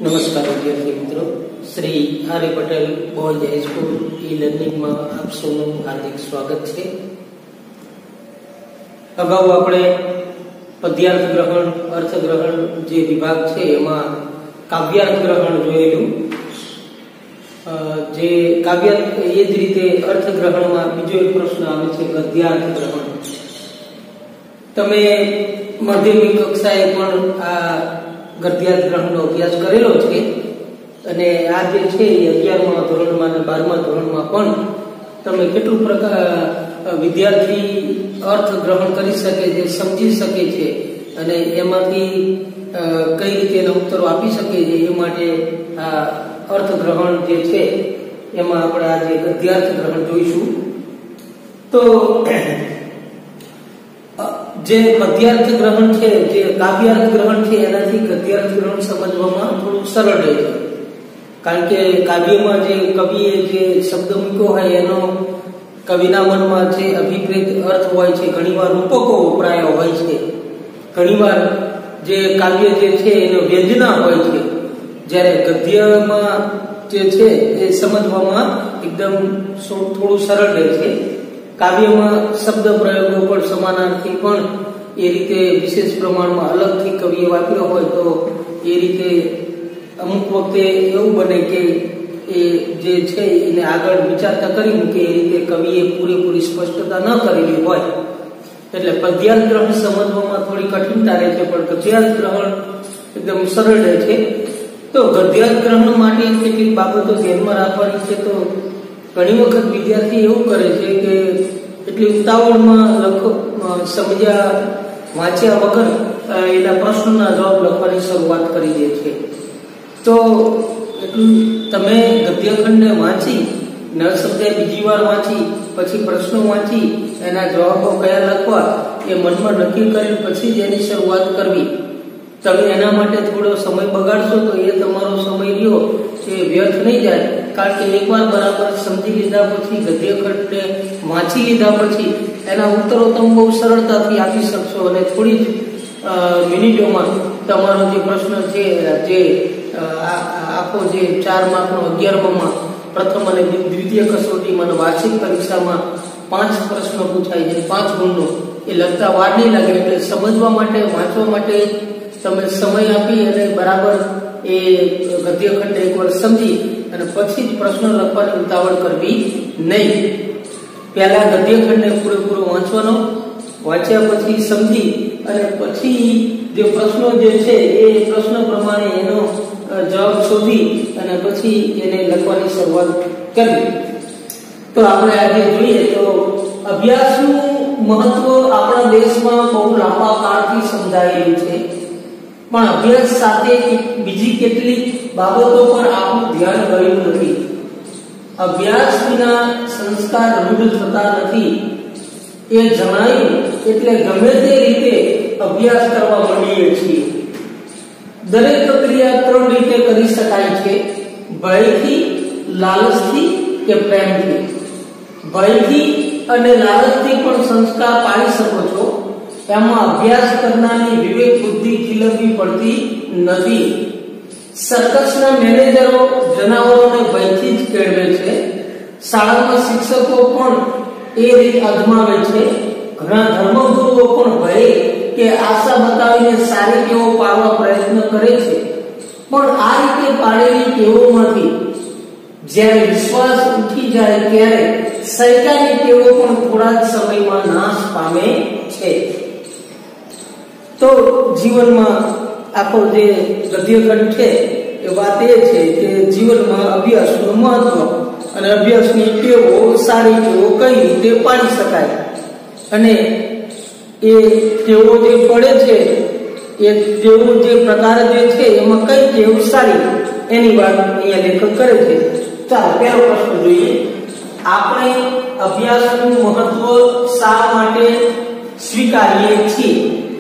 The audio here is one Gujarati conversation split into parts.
नमस्कार विद्यार्थी मित्रों, Shri Arya Patel boys high school e learning में आप सबનું हार्दिक स्वागत है। अगाऊ આપણે પદ્યાર્થ ગ્રહણ, અર્થ ગ્રહણ જે વિભાગ છે એમાં કાવ્યાર્થ ગ્રહણ જોયેલું। જે કાવ્યાર્થ એ જ રીતે અર્થ ગ્રહણમાં બીજો એક પ્રશ્ન આવે છે ગદ્યાર્થ ગ્રહણ। તમે માધ્યમિક કક્ષાએ પણ આ ગદ્યાર્થ ગ્રહણનો અભ્યાસ કરેલો છે અને આ જે છે 11મા ધોરણમાં અને 12મા ધોરણમાં પણ તમે કેટલું પ્રકાર વિદ્યાર્થી અર્થ ગ્રહણ કરી શકે છે, સમજી શકે છે અને એમાંથી કઈ રીતે એના ઉત્તરો આપી શકે છે એ માટે આ અર્થ ગ્રહણ જે છે એમાં આપણે આજે ગદ્યાર્થ ગ્રહણ જોઈશું। તો જે પદ્યાર્થ ગ્રહણ છે, જે કાવ્યાર્થ ગ્રહણ છે એનાથી ગદ્યાર્થ ગ્રહણ સમજવામાં થોડું સરળ રહે છે, કારણ કે કાવ્યમાં જે કવિએ જે શબ્દ મૂક્યો હોય એનો કવિના મનમાં જે અભિપ્રેત અર્થ હોય છે, ઘણીવાર રૂપકો વપરાયા હોય છે, ઘણીવાર જે કાવ્ય જે છે એનો વ્યંજના હોય છે, જ્યારે ગદ્યમાં જે છે એ સમજવામાં એકદમ થોડું સરળ રહે છે। કાવ્યમાં શબ્દ પ્રયોગો પણ સમાનાર્થી પણ એ રીતે વિશેષ પ્રમાણમાં અલગથી કવિએ વાપર્યો હોય તો એ રીતે અમુક વખતે એવું બને કે એ જે છે એને આગળ વિચારતા કરી મૂકે એ રીતે કવિએ પૂરેપૂરી સ્પષ્ટતા ન કરેલી હોય, એટલે પદ્યાર્થ ગ્રહણ સમજવામાં થોડી કઠિનતા રહે છે, પણ ગદ્યાર્થ ગ્રહણ એકદમ સરળ રહે છે। તો ગદ્યાર્થ ગ્રહણ માટે કેટલીક બાબતો ધ્યાનમાં રાખવાની છે। તો ઘણી વખત વિદ્યાર્થી એવું કરે છે કે એટલી ઉતાવળમાં સમજ્યા વાંચ્યા વગર એના પ્રશ્નોના જવાબ લખવાની શરૂઆત કરી દે છે। તો એટલું તમે ગદ્યખંડને વાંચી ન સમજાય બીજી વાર વાંચી પછી પ્રશ્નો વાંચી એના જવાબો કયા લખવા એ મનમાં નક્કી કરી પછી જ એની શરૂઆત કરવી। તમે એના માટે થોડો સમય બગાડશો તો એ તમારો સમય રહ્યો એ વ્યર્થ નહીં જાય, કારણ કે એકવાર બરાબર સમજી લીધા પછી ગદ્યખંડને વાંચી લીધા પછી એના ઉત્તરો તમે બહુ સરળતાથી આપી શકશો અને થોડી જ મિનિટોમાં તમારો જે પ્રશ્ન છે, જે આખો જે 4 માર્કનો 11માં પ્રથમ અને દ્વિતીય કસોટીમાં અને વાર્ષિક પરીક્ષામાં 5 પ્રશ્નો પૂછાય છે, 5 ગુણનો, એ લખતા વાર નહીં લાગે। એટલે સમજવા માટે, વાંચવા માટે તમે સમય આપી અને બરાબર એ ગદ્યખંડ એકવાર સમજી અને પછી જ પ્રશ્ન લખવાની ઉતાવળ કરવી નહીં। પહેલા ગદ્યખંડને પૂરેપૂરો વાંચવાનો, વાંચ્યા પછી સમજી અને પછી જે પ્રશ્નો જે છે એ પ્રશ્ન પ્રમાણે એનો જવાબ શોધી અને પછી એને લખવાની શરૂઆત કરવી। તો આપણે આજે જોઈએ તો અભ્યાસનું મહત્વ આપણા દેશમાં બહુ લાંબા કાળથી સમજાયેલું છે, પણ અભ્યાસ સાથે બીજી કેટલીક બાબતો પર આપણું ધ્યાન ગયું નથી। અભ્યાસ વિના સંસ્કાર રૂઢ થતા નથી એ જણાયું એટલે ગમે તે રીતે અભ્યાસ કરવા માંડીએ છીએ। દરેક પ્રક્રિયા 3 રીતે કરી શકાય છે: ભયથી, લાલચથી કે પ્રેમથી। ભયથી અને લાલચથી પણ સંસ્કાર પાડી શકો છો, એમાં અભ્યાસ કરનારની વિવેક બુદ્ધિ ખીલવવી પડતી નથી। સર્કસના મેનેજરો જનાવરોને ભયથી જ કેળવે છે, શાળામાં શિક્ષકો પણ એ રીત અજમાવે છે, ઘણા ધર્મગુરુઓ પણ ભય કે આશા બતાવીને સારી ટેવો પાડવા પ્રયત્ન કરે છે, પણ આ રીતે પાડેલી ટેવોમાંથી જ્યારે વિશ્વાસ ઉઠી જાય ત્યારે શૈતાની ટેવો પણ થોડા જ સમયમાં નાશ પામે છે। તો જીવનમાં આખો જે ગદ્યખંડ છે એ વાત એ છે કે જીવનમાં અભ્યાસનું મહત્વ અને અભ્યાસની ટેવો, સારી ટેવો કઈ રીતે પાડી શકાય અને એ ટેવો જે પડે છે એ ટેવો જે પ્રકાર જે છે એમાં કઈ ટેવ સારી એની વાત અહીંયા લેખક કરે છે। ચાલો પહેલો પ્રશ્ન જોઈએ, આપણે અભ્યાસનું મહત્વ શા માટે સ્વીકારીએ છીએ?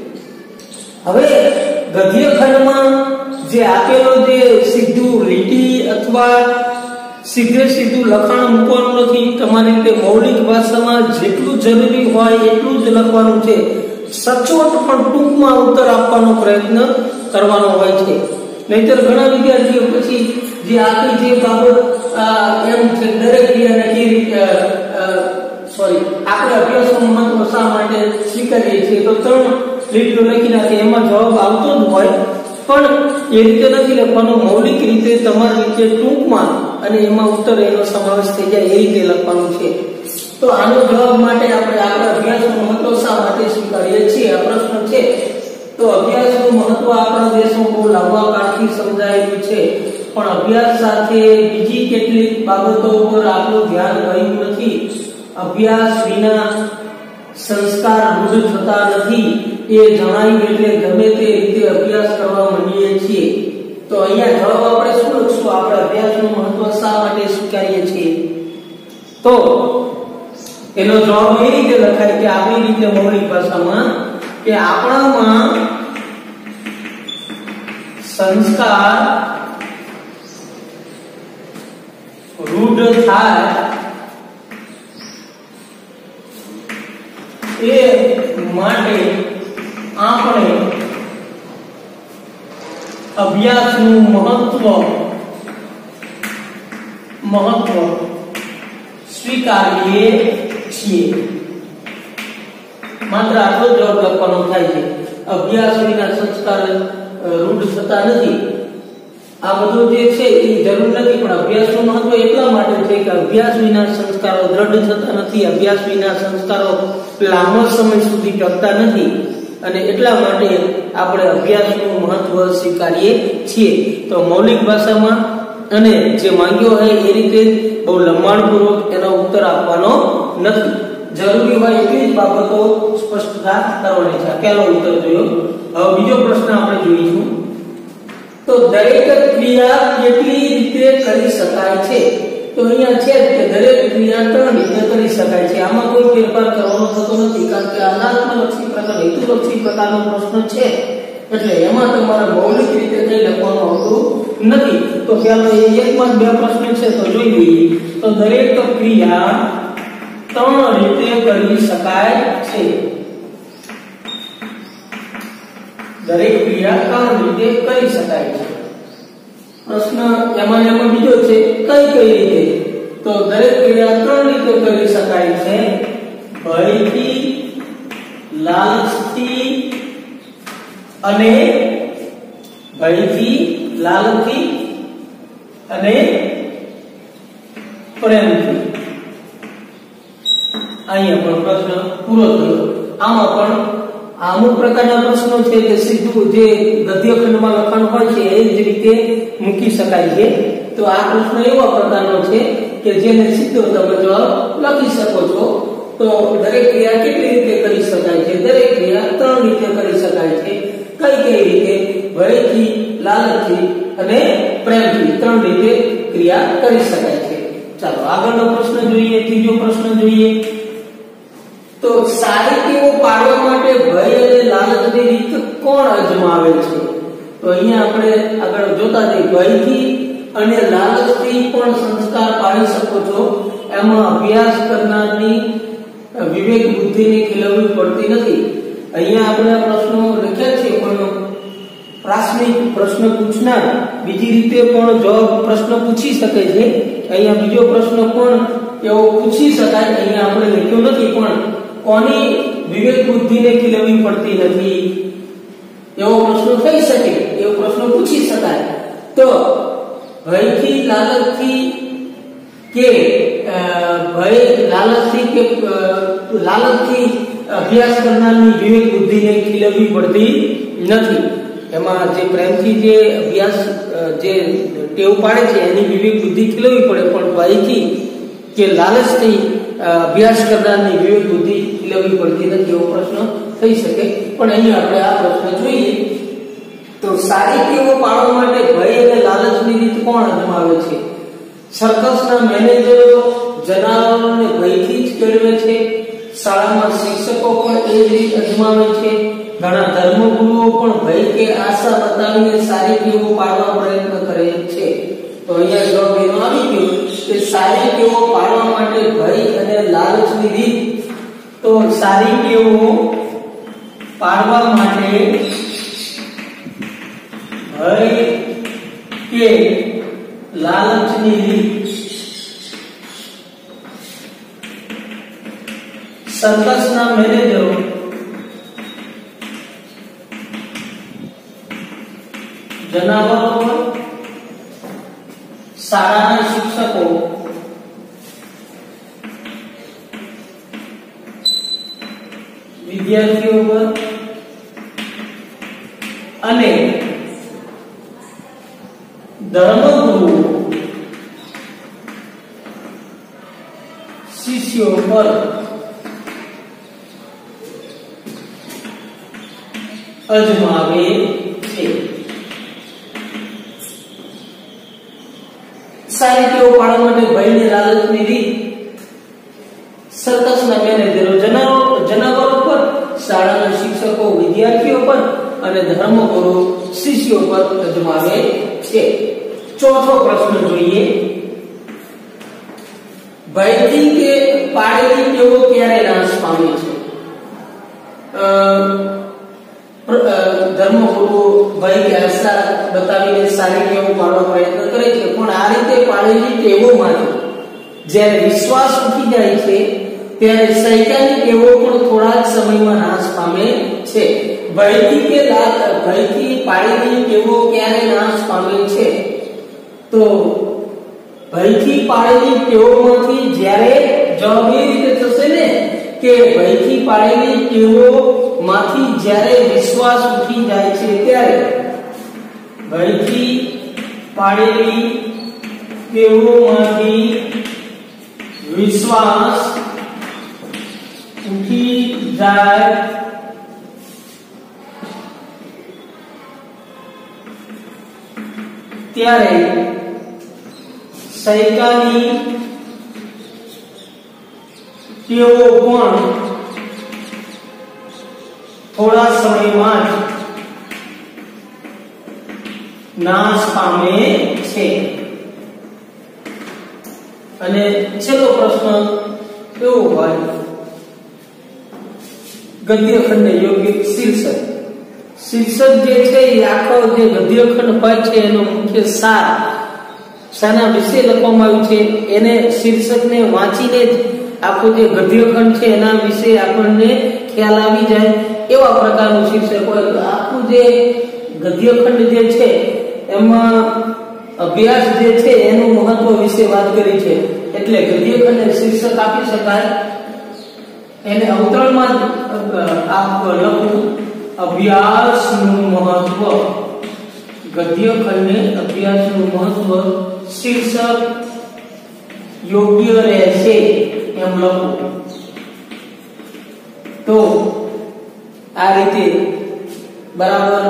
હવે ગદ્યખંડમાં જે આપેલો જે સીધું લીટી અથવા સીધું લખાણ મૂકવાનું નથી, તમારી રીતે મૌલિક ભાષામાં જેટલું જરૂરી હોય એટલું જ લખવાનું છે, સચોટ પણ ટૂંકમાં ઉત્તર આપવાનો પ્રયત્ન કરવાનો હોય છે। નહીતર ઘણા વિદ્યાર્થીઓ પછી જે આખી જે બાબત એમ છે દરેક ક્રિયાને કેવી રીતે આપણે અભ્યાસનું મહત્વ શા માટે સ્વીકારીએ છીએ તો 3 લીટીઓ લખી નાખે એમાં જવાબ આવતો જ હોય, પણ એ રીતે નથી લખવાનો. મૌલિક રીતે તમારી રીતે ટૂંકમાં અને એમાં ઉત્તર એનો સમાવેશ થઈ જાય એ રીતે લખવાનું છે. તો આનો જવાબ માટે આપણે આપણા અભ્યાસનું મહત્વ શા માટે સ્વીકારીએ છીએ આ પ્રશ્ન છે. તો અભ્યાસનું મહત્વ આપણા દેશમાં બહુ લાંબા કાળથી સમજાયેલું છે, પણ અભ્યાસ સાથે બીજી કેટલીક બાબતો પર આપણું ધ્યાન ગયું નથી. અભ્યાસ વિના સંસ્કાર રૂઢ થતા નથી એ જણાયું એટલે ગમે તે રીતે અભ્યાસ કરવા માંડીએ છીએ. તો અહીંયા જવાબ આપણે શું લખશું? આપણે અભ્યાસનું મહત્વ શા માટે સ્વીકારીએ છીએ? તો એનો જવાબ એ રીતે લખાય કે આપણી રીતે મૌલિક ભાષામાં કે આપણામાં સંસ્કાર રૂઢ થાય એ માટે આપણે અભ્યાસનું મહત્વ સ્વીકારીએ છીએ. માત્ર આટલો જવાબ લખવાનો થાય છે. અભ્યાસ વિના સંસ્કાર રૂઢ થતા નથી. આ બધું જે છે એ જરૂર નથી, પણ અભ્યાસનું મહત્વ એટલા માટે છે કે અભ્યાસ વિના સંસ્કારો દ્રઢ થતા નથી, અભ્યાસ વિના સંસ્કારો લાંબો સમય સુધી ટકતા નથી, અને એટલા માટે આપણે અભ્યાસનું મહત્વ સ્વીકારીએ છીએ. તો મૌલિક ભાષામાં અને જે માંગ્યો હોય એ રીતે બહુ લંબાણપૂર્વક એનો ઉત્તર આપવાનો નથી. જરૂરી હોય એટલી જ બાબતો સ્પષ્ટતા કરવાની છે. પહેલો ઉત્તર જોયો. હવે બીજો પ્રશ્ન આપણે જોઈશું. તો દરેક ક્રિયા કેટલી રીતે કરી શકાય છે? તો અહીંયા છે કે દરેક ક્રિયા 3 રીતે કરી શકાય છે. આમાં કોઈ ફેરફાર કરવાનો થતો નથી, કારણ કે અનાત્મલક્ષી પ્રકાર હેતુલક્ષી પ્રકારનો પ્રશ્ન છે, એટલે એમાં તમારે મૌલિક રીતે કંઈ લખવાનું આવતું નથી. તો ચાલો એકમાં 2 પ્રશ્ન છે તો જોઈ લઈએ. તો દરેક ક્રિયા 3 રીતે કરી શકાય છે. દરેક ક્રિયા 3 રીતે કરી શકાય છે. પ્રશ્ન એમાં બીજો છે કઈ રીતે? તો દરેક ક્રિયા 3 રીતે કરી શકાય છે. ભયથી, લાલચથી અને પ્રેમથી. અહીંયા પણ પ્રશ્ન પૂરો થયો. આમાં પણ અમુક પ્રકારના પ્રશ્નો છે કે સીધું જે ગદ્ય ખંડમાં લખાણ હોય છે એ જ રીતે મૂકી શકાય છે. તો આ પ્રશ્ન એવા પ્રકારનો છે કે જેને સીધો તમે જવાબ લખી શકો છો. તો દરેક ક્રિયા કેટલી રીતે કરી શકાય છે? દરેક ક્રિયા 3 રીતે કરી શકાય છે. કઈ રીતે? ભયથી, લાલચથી અને પ્રેમથી 3 રીતે ક્રિયા કરી શકાય છે. ચાલો આગળનો પ્રશ્ન જોઈએ. ત્રીજો પ્રશ્ન જોઈએ. તો સારી ટેવો પાડવા માટે ભય અને લાલચની રીત કોણ અજમાવે છે? તો અહીંયા આપણે આગળ જોતા જઈએ. ભયથી અને લાલચથી પણ સંસ્કાર પાડી શકો છો. એમાં અભ્યાસ કરનારની વિવેક બુદ્ધિને ખીલવવી પડતી નથી. અહીંયા આપણે પ્રશ્નો લખ્યા છે, પણ પ્રાથમિક પ્રશ્ન પૂછનાર બીજી રીતે પણ જવાબ પ્રશ્ન પૂછી શકે છે. અહીંયા બીજો પ્રશ્ન પણ એવો પૂછી શકાય, અહીંયા આપણે લખ્યો નથી, પણ કોની વિવેક બુદ્ધિને ખીલવવી પડતી નથી એવો પ્રશ્ન થઈ શકે, એવો પ્રશ્ન પૂછી શકાય. તો ભયથી, લાલચથી કે લાલચથી અભ્યાસ કરનારની વિવેક બુદ્ધિને ખીલવવી પડતી નથી. એમાં જે પ્રેમથી જે અભ્યાસ જે ટેવ પાડે છે એની વિવેક બુદ્ધિ ખીલવવી પડે, પણ ભયથી કે લાલચથી અભ્યાસ કરનારની વિવેક બુદ્ધિ ખીલવવી પડતી નથી એવો પ્રશ્ન થઈ શકે. પણ અહીંયા આપણે આ પ્રશ્ન જોઈએ. તો સારી ટેવો પાડવા માટે ભય અને લાલચની રીત કોણ અજમાવે છે? સર્કસના મેનેજરો જનાવરોને ભયથી જ કેળવે છે. શાળામાં શિક્ષકો પણ એ જ રીત અજમાવે છે. ઘણા ધર્મગુરુઓ પણ ભય કે આશા બતાવીને સારી ટેવો પાડવા પ્રયત્ન કરે છે. તો અહીંયા જવાબ એનો આવી ગયો કે સારી ટેવો પાડવા માટે ભય અને લાલચની રીત. તો સારી ટેવો પાડવા માટે ભય સર્કસના મેનેજરો જનાવરો પર, શાળાના શિક્ષકો વિદ્યાર્થીઓ પર અને ધર્મગુરુ શિષ્યો પર અજમાવે છે. સારી ટેવો પાડવા માટે ભયની લાલચની રીત સર્કસના મેનેજરો જનાવરો પર, શાળાના શિક્ષકો વિદ્યાર્થીઓ પર અને ધર્મગુરુ શિષ્યો પર અજમાવે છે. ચોથો પ્રશ્ન જોઈએ. ભયથી કે પાડેલી ટેવો ક્યારે નાશ પામે છે? ધર્મગુરુ ભય કે આશા બતાવીને સારી ટેવો પાડવા પ્રયત્ન કરે છે, પણ આ રીતે પાડેલી ટેવોમાંથી જ્યારે વિશ્વાસ ઉઠી જાય છે ત્યારે શૈતાની ટેવો પણ થોડા જ સમયમાં નાશ પામે છે. ભયથી પાડેલી ટેવો ક્યારે નાશ પામે છે? તો ભયથી પાડેલી ટેવોમાંથી જ્યારે જવાબ એ રીતે થશે ને કે ભયથી પાડેલી ટેવોમાંથી જ્યારે વિશ્વાસ ઉઠી જાય છે ત્યારે ભયથી પાડેલી ટેવોમાંથી વિશ્વાસ ઉઠી જાય ત્યારે શૈતાની ટેવો પણ થોડા સમયમાં જ નાશ પામે છે. અને છેલ્લો પ્રશ્ન કેવો હોય? ગદ્યખંડ યોગ્ય શીર્ષક જે છે એ આખો જે ગદ્યખંડ પદ છે એનો મુખ્ય સાર શાના વિશે લખવામાં આવ્યું છે એને શીર્ષકને વાંચીને જ આખો જે ગદ્યખંડ છે એના વિશે આપણને ખ્યાલ આવી જાય એવા પ્રકારનું શીર્ષક હોય. તો આખું જે ગદ્યખંડ જે છે એમાં અભ્યાસ જે છે એનું મહત્વ વિશે વાત કરી છે, એટલે ગદ્યખંડને શીર્ષક આપી શકાય. એને અવતરણમાં લખવું અભ્યાસનું મહત્વ, ગદ્યખંડને અભ્યાસનું મહત્વ, શીર્ષક યોગ્ય રહેશે એમ લખવું. તો આ રીતે બરાબર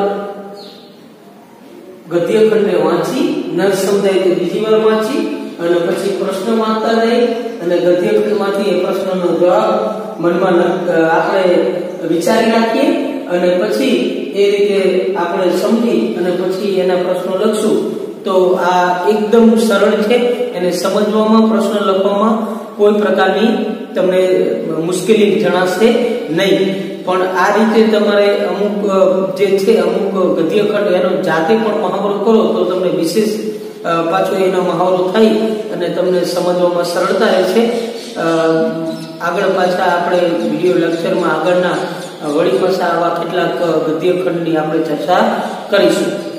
ગદ્યખંડને વાંચી ન સમજાય તો બીજી વાર વાંચી અને પછી પ્રશ્ન વાંચતા રહી અને ગદ્યખંડમાંથી એ પ્રશ્નનો જવાબ મનમાં આપણે વિચારી નાખીએ અને પછી એ રીતે આપણે સમજી અને પછી એના પ્રશ્નો લખશું. તો આ એકદમ સરળ છે, એને સમજવામાં પ્રશ્ન લખવામાં કોઈ પ્રકારની તમને મુશ્કેલી જણાશે નહીં. પણ આ રીતે તમારે અમુક જે છે અમુક ગદ્યખંડ એનો જાતે પણ મહાવરો કરો તો તમને વિશેષ પાછો એનો મહાવરો થાય અને તમને સમજવામાં સરળતા રહેશે. આગળ પાછા આપણે વિડિયો લેક્ચરમાં આગળના વળી પાછા આવા કેટલાક ગદ્યખંડની આપણે ચર્ચા કરીશું.